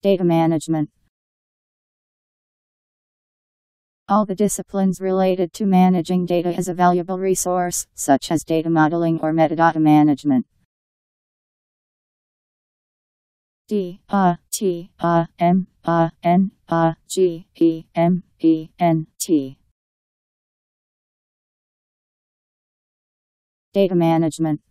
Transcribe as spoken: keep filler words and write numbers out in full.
Data management. All the disciplines related to managing data is a valuable resource, such as data modeling or metadata management. D A T A M A N A G E M E N T. Data management.